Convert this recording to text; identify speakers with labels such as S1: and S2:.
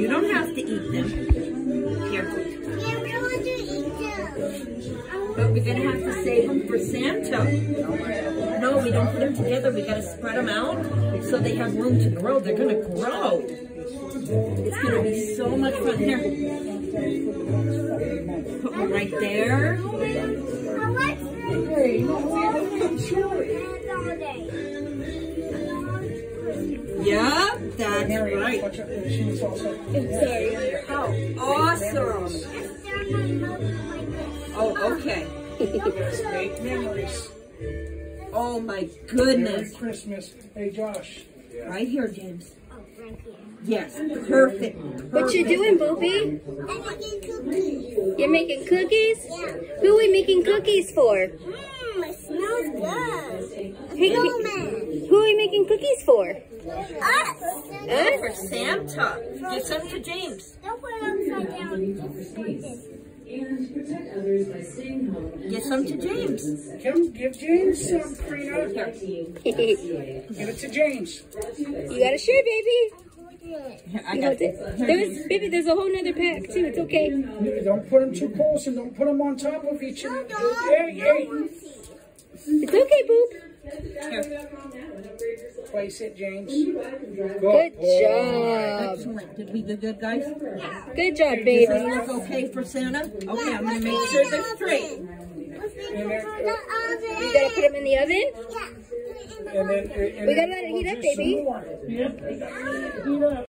S1: You don't have to eat them. Here.
S2: Yeah, we want to eat them.
S1: But we're going to have to save them for Santa. No, we don't put them together. We got to spread them out so they have room to grow. They're going to grow. It's going to be so much fun. Here. Put one right there. Yep, that's right. Oh, awesome. Oh, okay.
S3: Great memories.
S1: Oh my goodness.
S3: Merry Christmas. Hey, Josh.
S1: Right here, James. Yes, perfect.
S4: What you doing, Boopy?
S2: I'm making cookies.
S4: You're making cookies?
S2: Yeah.
S4: Who are we making cookies for?
S2: It smells good.
S4: Hey, who are we making cookies for?
S2: Us.
S1: For Santa. Give some to James.
S2: Don't put it upside down.
S1: Give some to James.
S3: Give James some, Karina.
S4: You
S3: Give it to James.
S4: gotta share, baby.
S1: Here, I got it.
S4: Baby, there's a whole nother pack too. It's okay.
S3: Don't put them too close and don't put them on top of each other. Hey.
S4: It's okay, Boop.
S1: Here.
S3: Place it, James.
S4: Good job.
S1: Excellent. Did we do good, guys?
S4: Good job, baby.
S1: Does this look okay for Santa? Okay, I'm going to make sure they're straight.
S2: Put the oven.
S4: You gotta put them in the oven?
S2: Yeah.
S3: And then,
S4: We gotta let it heat up, baby.
S3: Yep. Heat up.